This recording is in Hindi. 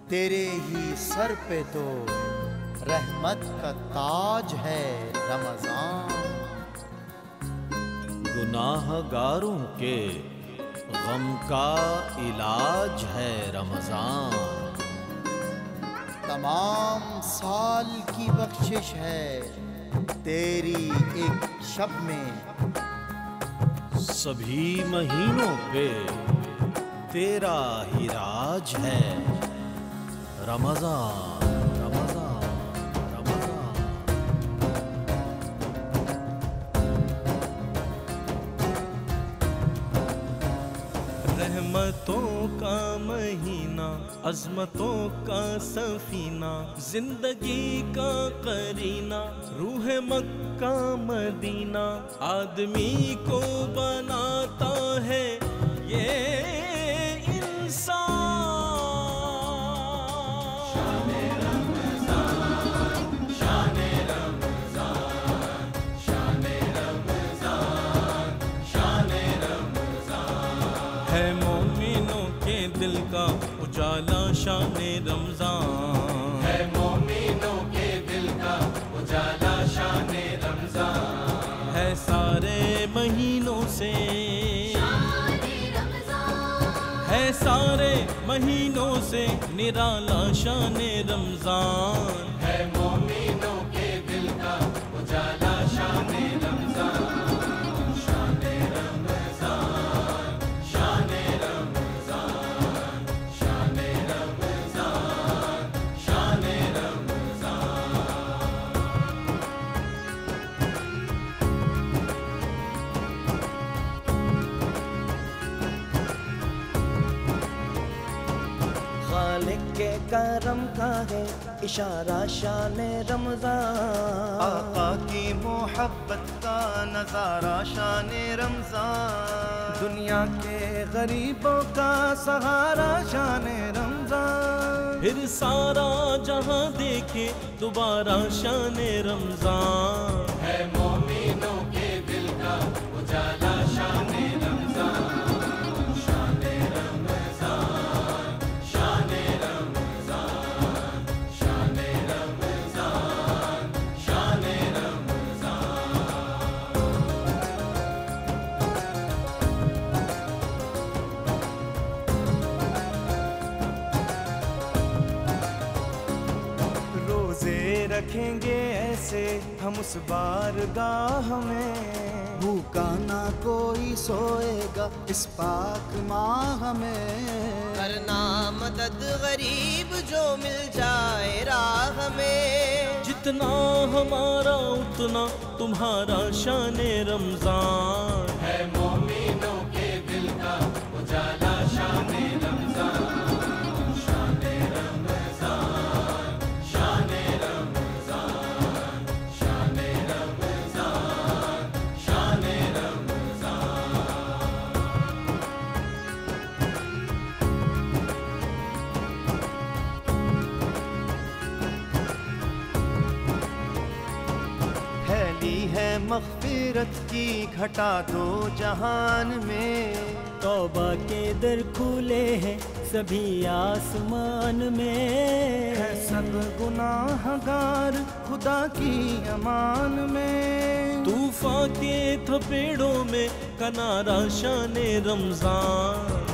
तेरे ही सर पे तो रहमत का ताज है रमजान। गुनाहगारों के गम का इलाज है रमजान। तमाम साल की बख्शिश है तेरी एक शब में। सभी महीनों पे तेरा ही राज है रमजान, रमजान, रमजान। रहमतों का महीना, अज़मतों का सफीना, जिंदगी का करीना, रूह मक्का मदीना, आदमी को बनाता है ये इंसान। शाने रमज़ान, शाने रमज़ान, शाने रमज़ान, शाने रमज़ान। है मोमिनों के दिल का उजाला शाने रमज़ान, है मोमिनों के दिल का उजाला शाने रमज़ान। है सारे महीनों से, है सारे महीनों से निराला शाने रमज़ान। है मोमिनों के दिल का उजाला शाने रमज़ान, शाने रमज़ान, शाने रमज़ान, शाने रमज़ान, शाने रमज़ान। खालिक के करम का है इशारा शाने रमज़ान। आका की मोहब्बत का नज़ारा शाने रमज़ान। दुनिया के गरीबों का सहारा शाने रमज़ान। फिर सारा जहां देखे दोबारा शाने रमज़ान। है मोमिनों के दिल का उजाला शाने रमज़ान, शाने रमज़ान, शाने रमज़ान, शाने रमज़ान, शाने रमज़ान। रोजे रखेंगे ऐसे हम उस बारगाह में, भूखा ना कोई सोएगा इस पाक माह में। करना मदद गरीब जो मिल जाए राह में। जितना हमारा उतना तुम्हारा शाने रमज़ान। है मोमिनों के दिल का उजाला शाने रमज़ान, शाने रमज़ान, शाने रमज़ान, शाने रमज़ान, शाने रमज़ान। फैली है मग़फ़िरत की घटा दो जहान में। तौबा के दर खुले हैं सभी आसमान में। है सब गुनाहगार खुदा की अमान में। तूफान के थपेड़ों में कनारा शाने रमज़ान।